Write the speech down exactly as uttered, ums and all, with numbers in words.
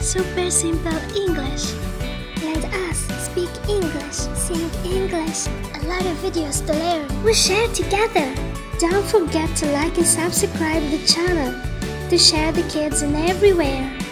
Super simple English. Let us speak English, sing English. A lot of videos to learn. We share together. Don't forget to like and subscribe the channel to share the kids in everywhere.